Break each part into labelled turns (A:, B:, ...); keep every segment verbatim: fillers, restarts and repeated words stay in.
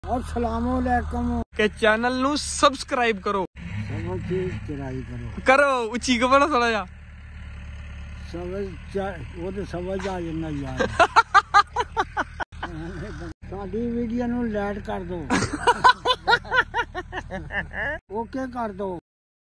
A: अस्सलामुअलैकुम
B: के चैनल नु सब्सक्राइब करो
A: करो
B: करो उची को बड़ा थोड़ा जा
A: समझ वो तो समझ आ जाना यार साडी वीडियो नु लाइक कर दो ओके कर दो।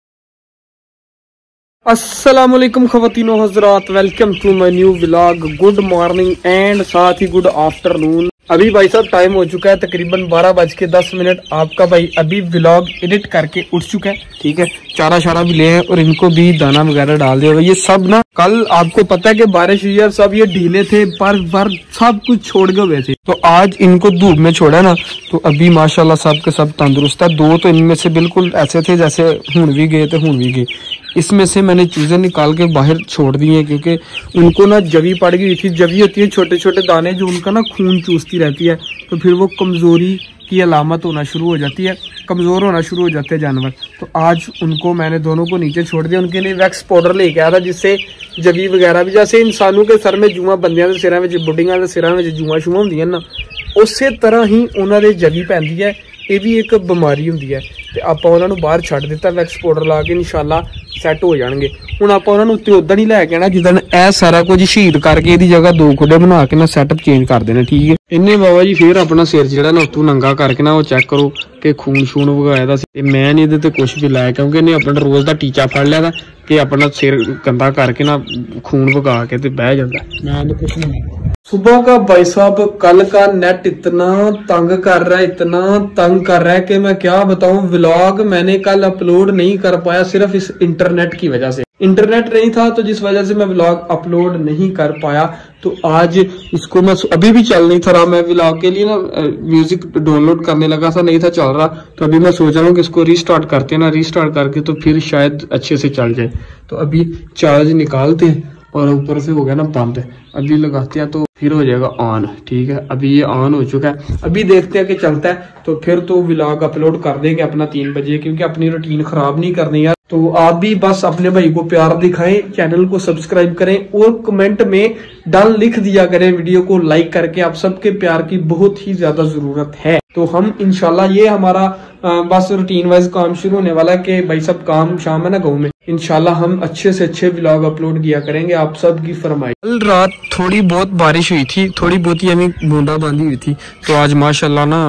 B: अस्सलाम वालेकुम ख़वातीनो हज़रात, welcome to my new vlog. Good morning and साथ ही गुड आफ्टरनून। अभी भाई साहब टाइम हो चुका है तकरीबन बारह बज के दस मिनट। आपका भाई अभी व्लॉग एडिट करके उठ चुका है, ठीक है। चारा शारा भी ले हैं और इनको भी दाना वगैरह डाल दिया। ये सब ना कल आपको पता है कि बारिश हुई है, सब ये ढीले थे, पर पर सब कुछ छोड़ के हुए थे। तो आज इनको धूप में छोड़ा ना तो अभी माशाल्लाह सब के सब तंदुरुस्त है। दो तो इनमें से बिल्कुल ऐसे थे जैसे हुन भी गए थे हुन भी गए। इसमें से मैंने चीजें निकाल के बाहर छोड़ दी हैं क्योंकि उनको ना जवी पड़ गई थी। जवी होती है छोटे छोटे दाने जो उनका ना खून चूसती रहती है, तो फिर वो कमजोरी की अलामत होना शुरू हो जाती है, कमजोर होना शुरू हो जाते हैं जानवर। तो आज उनको मैंने दोनों को नीचे छोड़ दिया। उनके लिए वैक्स पाउडर लेके आया था जिससे जवी वगैरह भी, जैसे इंसानों के सर में जुआ बंदियां के सिरा में बुढ़ियां के सिरा में जुआ शुआ होंदियां ना, उसे तरह ही उन्होंने जवी पैंदी है। ये भी एक बीमारी होंदी है। ते आपां उन्हां नूं बाहर छड्ड दित्ता वैक्स पाउडर ला के, इंशाल्लाह सैट हो जाएंगे। हुण आपां उन्हां नूं उत्ते उदण ही लैके आना जिदण ए सारा कुछ शहीद करके इहदी जगह दो खुडे बना के ना सैटअप चेंज कर देना, ठीक है। इन्ने बाबा जी फिर अपना सिर जिहड़ा ना उत्तों नंगा करके ना वो चेक करो कि खून शून वगाया दा सी। मैं नहीं इहदे ते कुछ भी लाया क्योंकि इन्हें अपना रोज दा टीचा फड़ लिया था कि अपना सिर गंदा करके ना खून वगा के ते बह जांदा। मैं कुछ नहीं। सुबह का भाई साहब कल का नेट इतना तंग कर रहा है, इतना तंग कर रहा है कि मैं क्या बताऊं। व्लॉग मैंने कल अपलोड नहीं कर पाया सिर्फ इस इंटरनेट की वजह से। इंटरनेट नहीं था तो जिस वजह से मैं व्लॉग अपलोड नहीं कर पाया। तो आज इसको मैं अभी भी चल नहीं था रहा। मैं व्लॉग के लिए ना म्यूजिक डाउनलोड करने लगा था, नहीं था चल रहा। तो अभी मैं सोच रहा हूँ कि इसको रीस्टार्ट करते हैं ना, रीस्टार्ट करके तो फिर शायद अच्छे से चल जाए। तो अभी चार्ज निकालते हैं और ऊपर से हो गया ना बंद, अभी लगाते हैं तो फिर हो जाएगा ऑन, ठीक है। अभी ये ऑन हो चुका है, अभी देखते हैं कि चलता है तो फिर तो व्लॉग अपलोड कर देंगे अपना तीन बजे, क्योंकि अपनी रूटीन खराब नहीं करनी यार। तो आप भी बस अपने भाई को प्यार दिखाएं, चैनल को सब्सक्राइब करें और कमेंट में डन लिख दिया करें। वीडियो को लाइक करके आप सबके प्यार की बहुत ही ज्यादा जरूरत है। तो हम इंशाल्लाह ये हमारा आ, बस रूटीन वाइज काम शुरू होने वाला है कि भाई सब काम शाम है ना गाँव में, इंशाल्लाह हम अच्छे से अच्छे व्लॉग अपलोड किया करेंगे आप सब की फरमाइश। कल रात थोड़ी बहुत बारिश हुई थी, थोड़ी बहुत ही हमें बूंदाबांदी हुई थी। तो आज माशाल्लाह ना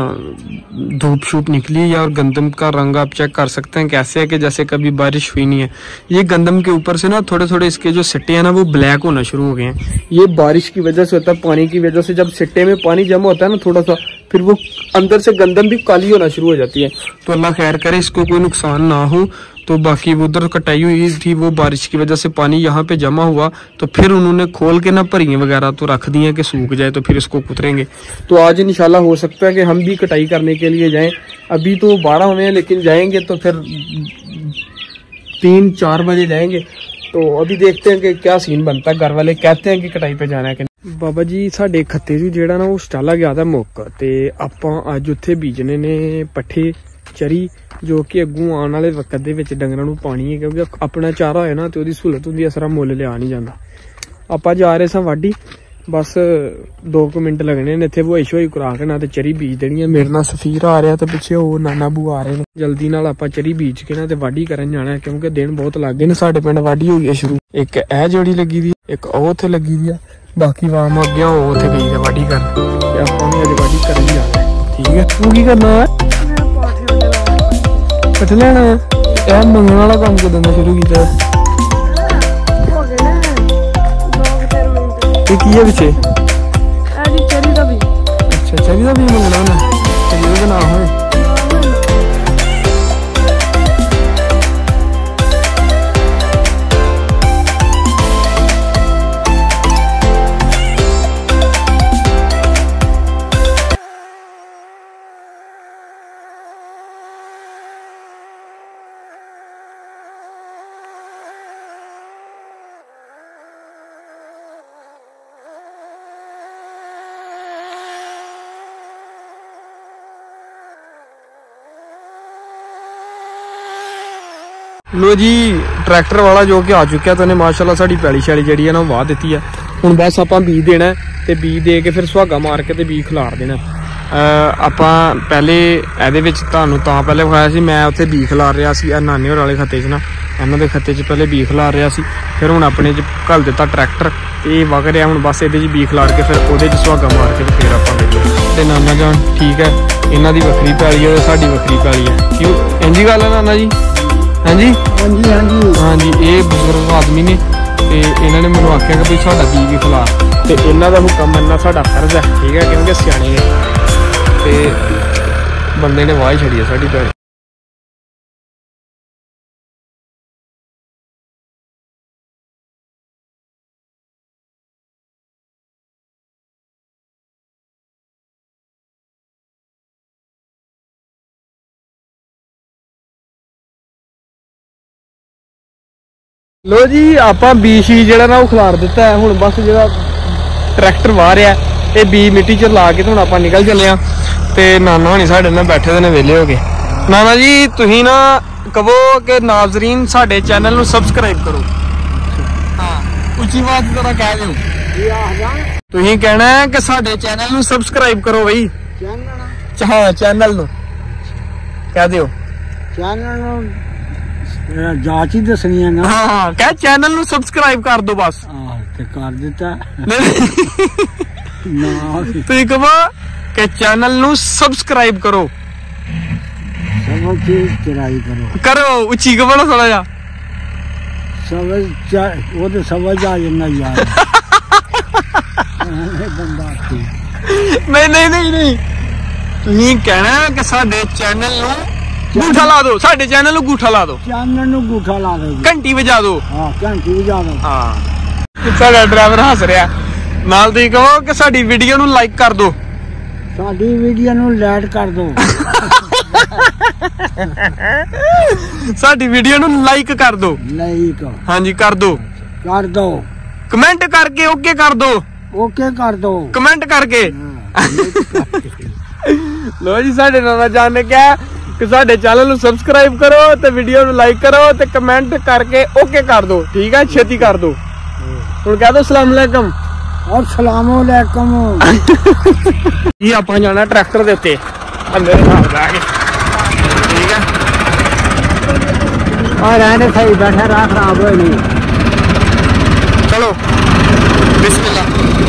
B: धूप शूप निकली है और गंदम का रंग आप चेक कर सकते हैं कैसे है कि जैसे कभी बारिश हुई नहीं है। ये गंदम के ऊपर से ना थोड़े थोड़े इसके जो सिट्टे हैं ना वो ब्लैक होना शुरू हो गए हैं। ये बारिश की वजह से होता है, पानी की वजह से। जब सिट्टे में पानी जमा होता है ना थोड़ा सा, फिर वो अंदर से गंदम भी काली होना शुरू हो जाती है। तो अल्लाह खैर करे इसको कोई नुकसान ना हो। तो बाकी उधर कटाई हुई थी, वो बारिश की वजह से पानी यहाँ पे जमा हुआ तो फिर उन्होंने खोल के ना भरियां वगैरह तो रख दी हैं कि सूख जाए तो फिर इसको कुतरेंगे। तो आज इंशाल्लाह हो सकता है कि हम भी कटाई करने के लिए जाएं। अभी तो बारह हुए हैं लेकिन जाएंगे तो फिर तीन चार बजे जाएंगे। तो अभी देखते हैं कि क्या सीन बनता है। घर वाले कहते हैं कि कटाई पे जाना है कि बाबा जी साडे खत्ते जी जेड़ा ना वो स्टाला गया था मुक, ते आपां अज उत्थे बीजने ने पट्ठे चरी जो कि अगू आने वाले वक्त दे विच डंगरां नूं पानी है, क्योंकि अपना चारा होए ना तो ओहदी सहूलत हुंदी है, सारा मुੱਲ लिया नहीं जाता। आपां जा रहे सां वाढी, बस दो कु मिनट लगने ने इत्थे वोई शोई करा के ना ते चरी बीज देनी है। मेरे नाल सफीर आ रहा ते पिछे वो नाना बू आ रहे हैं। जल्दी नाल आपां चरी बीज के ना ते वाढी करन जाना है क्योंकि दिन बहुत लग गए ने। साडे पिंड वाढी हो गई शुरू, एक ए जोड़ी लगी दी, एक ओ उत्थे लगी दी है, बाकी वाम अगे वो उत्थे गई है वाढी कर। आपां भी अज वाढी करन जाना है, ठीक है। तू की करना है? पट्ठ लेना है? ए मंगण वाला काम कदों दा शुरू कीता है? की है पिछे चरी दा भी? अच्छा चरी दा भी मंगना ना, चरी दा ना होए। लो जी ट्रैक्टर वाला जो कि आ चुका है तो माशाल्लाह साड़ी पैली शैली जी है ना वाह दी है। हुण बस आपां बीज देना है ते बीज दे के फिर सुहागा मार के ते बीज खिलार देना। ਆਪਾਂ ਪਹਿਲੇ ਇਹਦੇ ਵਿੱਚ ਤੁਹਾਨੂੰ ਤਾਂ ਪਹਿਲੇ ਵਿਖਾਇਆ ਸੀ, ਮੈਂ ਉੱਥੇ ਬੀਖ ਲਾ ਰਿਹਾ ਸੀ ਇਹ ਨਾਨੇ ਹੋਰਾਂ ਵਾਲੇ ਖੱਤੇ 'ਚ ਨਾ, ਇਹਨਾਂ ਦੇ ਖੱਤੇ 'ਚ ਪਹਿਲੇ ਬੀਖ ਲਾ ਰਿਹਾ ਸੀ, ਫਿਰ ਹੁਣ ਆਪਣੇ 'ਚ ਘੱਲ ਦਿੱਤਾ ਟਰੈਕਟਰ ਤੇ ਇਹ ਵਗ ਰਿਹਾ ਹੁਣ ਬਸ ਇਹਦੇ 'ਚ ਬੀਖ ਲਾ ਕੇ ਫਿਰ ਉਹਦੇ 'ਚ ਸੁਹਾਗਾ ਮਾਰ ਕੇ ਫਿਰ ਆਪਾਂ ਵੇਲੇ ਤੇ ਨਾਨਾ ਜਾਨ ਠੀਕ ਹੈ, ਇਹਨਾਂ ਦੀ ਵੱਖਰੀ ਪੈਲੀ ਹੈ, ਸਾਡੀ ਵੱਖਰੀ ਪੈਲੀ ਹੈ, ਕਿਉਂ ਇੰਜੀ ਗੱਲ ਹੈ ਨਾਨਾ ਜੀ? ਹਾਂਜੀ
A: ਹਾਂਜੀ ਹਾਂਜੀ
B: ਹਾਂਜੀ ਇਹ ਬਜ਼ੁਰਗ ਆਦਮੀ ਨੇ ਤੇ ਇਹਨਾਂ ਨੇ ਮੈਨੂੰ ਆਖਿਆ ਕਿ ਵੀ ਸਾਡਾ ਬੀ ਵੀ ਖਿਲਾ, ਤੇ ਇਹਨਾਂ ਦਾ ਹੁਕਮ ਮੰਨਣਾ ਸਾਡਾ ਫਰਜ਼ ਹੈ, ਠੀਕ ਹੈ, ਕਿਉਂਕਿ ਸਿਆਣੇ ਨੇ ਤੇ ਬੰਦੇ ਨੇ ਵਾਹ ਛੜੀ ਹੈ ਸਾਡੀ ਪੈਲੀ। ਲੋ ਜੀ ਆਪਾਂ ਬੀ ਸ਼ੀ ਜਿਹੜਾ ਨਾ ਉਹ ਖਿਲਾਰ ਦਿੱਤਾ ਹੈ, ਹੁਣ ਬਸ ਜਿਹੜਾ ਟਰੈਕਟਰ ਵਾਹ ਰਿਹਾ ਇਹ ਬੀ ਮਿੱਟੀ 'ਚ ਲਾ ਕੇ ਤੇ ਹੁਣ ਆਪਾਂ ਨਿਕਲ ਚੱਲੇ ਆ। ਤੇ ਨਾਨਾ ਹੋਣੀ ਸਾਡੇ ਨਾਲ ਬੈਠੇ ਦੇ ਨੇ ਵਿਹਲੇ ਹੋ ਕੇ। ਨਾਨਾ ਜੀ ਤੁਸੀਂ ਨਾ ਕਹੋ ਕਿ ਨਾਜ਼ਰੀਨ ਸਾਡੇ ਚੈਨਲ ਨੂੰ ਸਬਸਕ੍ਰਾਈਬ ਕਰੋ। ਹਾਂ ਉੱਚੀ ਆਵਾਜ਼ ਜ਼ਰਾ ਕਹਿ ਦਿਓ। ਤੁਸੀਂ ਕਹਿਣਾ ਹੈ ਕਿ ਸਾਡੇ ਚੈਨਲ ਨੂੰ ਸਬਸਕ੍ਰਾਈਬ ਕਰੋ ਬਈ। ਹਾਂ ਚੈਨਲ ਨੂੰ ਕਹਿ ਦਿਓ।
A: ਚੈਨਲ ਨੂੰ ਜਾਂਚ ਹੀ ਦੱਸਣੀ ਹੈ ਨਾ।
B: ਹਾਂ ਹਾਂ ਕਹਿ ਚੈਨਲ ਨੂੰ ਸਬਸਕ੍ਰਾਈਬ ਕਰ ਦਿਓ ਬਸ।
A: ਆਹ ਤੇ ਕਰ ਦਿੱਤਾ
B: ਨਾ
A: ਨਾ
B: ਤੁਸੀਂ ਕਹੋ ਕਿ ਚੈਨਲ ਨੂੰ ਸਬਸਕ੍ਰਾਈਬ ਕਰੋ।
A: ਸਭ ਚੀਜ਼ ਚਰਾਈ ਕਰੋ
B: ਕਰੋ ਉੱਚੀ ਕਹੋ ਨਾ ਥੋੜਾ ਜਿਹਾ।
A: ਸਮਝ ਉਹ ਤੇ ਸਮਝ ਆ ਜਾਂਦਾ ਯਾਰ ਬੰਦਾ
B: ਨਹੀਂ ਨਹੀਂ ਨਹੀਂ ਨਹੀਂ ਤੁਸੀਂ ਕਹਿਣਾ ਕਿ ਸਾਡੇ ਚੈਨਲ ਨੂੰ ਗੂਠਾ ਲਾ ਦਿਓ, ਸਾਡੇ ਚੈਨਲ ਨੂੰ ਗੂਠਾ ਲਾ ਦਿਓ,
A: ਚੈਨਲ ਨੂੰ ਗੂਠਾ ਲਾ ਦਿਓ,
B: ਘੰਟੀ ਵਜਾ ਦਿਓ।
A: ਹਾਂ ਘੰਟੀ ਵਜਾ ਦਿਓ।
B: ਹਾਂ ਸਾਡਾ ਡਰਾਈਵਰ ਹੱਸ ਰਿਹਾ ਨਾਲ। ਤੁਸੀਂ ਕਹੋ ਕਿ ਸਾਡੀ ਵੀਡੀਓ ਨੂੰ ਲਾਈਕ ਕਰ ਦਿਓ,
A: ਸਾਡੀ ਵੀਡੀਓ ਨੂੰ ਲਾਈਕ ਕਰ ਦਿਓ,
B: ਸਾਡੀ ਵੀਡੀਓ ਨੂੰ ਲਾਈਕ ਕਰ ਦਿਓ।
A: ਲਾਈਕ
B: ਹਾਂਜੀ ਕਰ ਦਿਓ,
A: ਕਰ ਦਿਓ,
B: ਕਮੈਂਟ ਕਰਕੇ ਓਕੇ ਕਰ ਦਿਓ,
A: ਓਕੇ ਕਰ ਦਿਓ,
B: ਕਮੈਂਟ ਕਰਕੇ। ਲੋ ਜੀ ਸਾਡੇ ਨਾਨਾ ਜਾਨ ਨੇ ਕਿਹਾ ਕਿ ਸਾਡੇ ਚੈਨਲ ਨੂੰ ਸਬਸਕ੍ਰਾਈਬ ਕਰੋ ਤੇ ਵੀਡੀਓ ਨੂੰ ਲਾਈਕ ਕਰੋ ਤੇ ਕਮੈਂਟ ਕਰਕੇ ਓਕੇ ਕਰ ਦਿਓ, ਠੀਕ ਹੈ, ਛੇਤੀ ਕਰ ਦਿਓ। ਹੁਣ ਕਹਿ ਦਿਓ ਸਲਾਮ ਅਲੈਕਮ
A: ਔਰ ਸਲਾਮੋ ਅਲੈਕਮ।
B: ਇਹ ਆਪਾਂ ਜਾਣਾ ਟਰੈਕਟਰ ਦੇ ਉੱਤੇ ਅੰਦਰ ਨਾਲ ਜਾ ਕੇ, ਠੀਕ ਹੈ।
A: ਆ ਰਹਿਣੇ ਸਹੀ ਬੈਠਾ ਰਾਹ ਖਰਾਬ ਹੋਏ ਨਹੀਂ।
B: ਚਲੋ ਬਿਸਮਿਲ੍ਲਾ।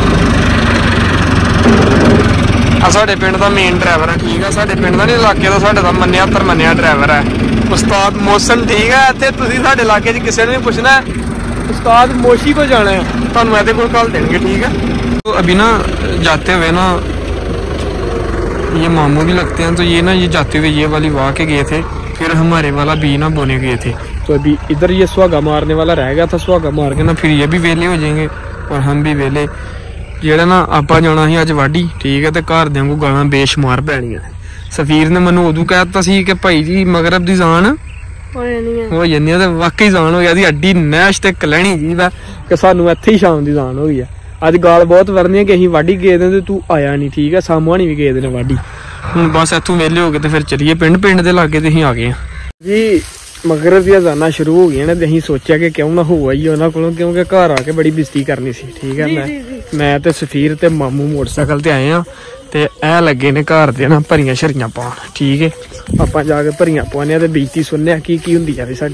B: ਆ ਸਾਡੇ ਪਿੰਡ ਦਾ ਮੇਨ ਡਰਾਈਵਰ ਹੈ, ਠੀਕ ਹੈ, ਸਾਡੇ ਪਿੰਡ ਦਾ ਨਹੀਂ ਇਲਾਕੇ ਦਾ, ਸਾਡੇ ਦਾ ਮੰਨਿਆ ਤਰਮੰਨਿਆ ਡਰਾਈਵਰ ਹੈ ਉਸਤਾਦ ਮੋਹਸਨ, ਠੀਕ ਹੈ। ਇੱਥੇ ਤੁਸੀਂ ਸਾਡੇ ਇਲਾਕੇ 'ਚ ਕਿਸੇ ਨੇ ਵੀ ਪੁੱਛਣਾ उस्ताद मोशी को जाना है, ਤੁਹਾਨੂੰ ਇਹਦੇ ਕੋਲ कॉल देंगे, ठीक है। तो अभी ना जाते हुए ना ये मामू भी लगते हैं, तो ये ना ये जाते हुए ये वाली वाह के गए थे, फिर हमारे वाला बी ना बोने गए थे, तो अभी इधर ये सुहागा मारने वाला रह गया था। सुहागा मार के ना फिर ये भी वेले हो जाएंगे और हम भी वेले। ਜਿਹੜਾ ਨਾ ਆਪਾਂ ਜਾਣਾ ਸੀ ਅੱਜ ਵਾਢੀ, ਠੀਕ ਹੈ, ਤੇ ਘਰਦਿਆਂ ਕੋ ਗਾਲਾਂ ਬੇਸ਼ੁਮਾਰ ਪੈਣੀਆਂ। ਸਫੀਰ ਨੇ ਮੈਨੂੰ ਉਦੋਂ ਕਹਿ ਦਿੱਤਾ ਸੀ ਕਿ ਭਾਈ ਜੀ ਮਗਰਬ ਦੀ ਜਾਨ ਹੋ ਜਾਂਦੀ ਆ, ਤੇ ਵਾਕਈ ਜਾਨ ਹੋ ਗਈ। ਇਹਦੀ ਅੱਡੀ ਨੈਸ਼ ਤੇ ਕਲੈਣੀ ਜੀ ਦਾ ਕਿ ਸਾਨੂੰ ਇੱਥੇ ਹੀ ਸ਼ਾਮ ਦੀ ਜਾਨ ਹੋ ਗਈ ਆ। ਅੱਜ ਗਾਲ ਬਹੁਤ ਵਰਨੀ ਕਿ ਅਸੀਂ ਵਾਢੀ ਗਏ ਦੇ ਤੇ ਤੂੰ ਆਇਆ ਨਹੀਂ, ਠੀਕ ਹੈ। ਸਾਮੂਆਂ ਨਹੀਂ ਵੀ ਗਏ ਦੇ ਨੇ ਵਾਢੀ। ਹੁਣ ਬਸ ਇੱਥੋਂ ਵਿਹਲੇ ਹੋ ਕੇ ਤੇ ਫਿਰ ਚਲੀਏ ਪਿੰਡ। ਪਿੰਡ ਦੇ ਲਾਗੇ ਤੇ ਅਸੀਂ ਆ ਗਏ ਆ ਜੀ। ਮਗਰਬ ਦੀਆਂ ਅਜ਼ਾਨਾਂ ਸ਼ੁਰੂ ਹੋ ਗਈਆਂ ਨੇ ਤੇ ਅਸੀਂ ਸੋਚਿਆ ਕਿ ਕਿਉਂ ਨਾ ਹੋ ਆਈਏ ਉਹਨਾਂ ਕੋਲੋਂ, ਕਿਉਂਕਿ ਘਰ ਆ ਕੇ ਬੜੀ ਬੇਇੱਜ਼ਤੀ ਕਰਨੀ ਸੀ, ਠੀਕ ਹੈ। ਮੈਂ ਮੈਂ ਤੇ ਸਫੀਰ ਤੇ ਮਾਮੂ ਮੋਟਰਸਾਈਕਲ ਤੇ ਆਏ ਆ ਤੇ ਇਹ ਲੱਗੇ ਨੇ ਘਰ ਦੇ ਨਾ ਭਰੀਆਂ ਸ਼ਰੀਆਂ ਪਾਉਣ, ਠੀਕ ਹੈ। ਆਪਾਂ ਜਾ ਕੇ ਭਰੀਆਂ ਪਾਉਂਦੇ ਆ ਤੇ ਬੇਇੱਜ਼ਤੀ ਸੁਣਨੇ ਆ ਕੀ ਕੀ ਹੁੰਦੀ ਆ ਵੀ ਸਾਡੀ।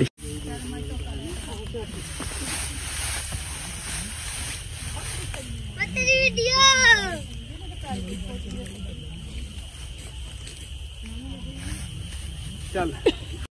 B: ਚੱਲ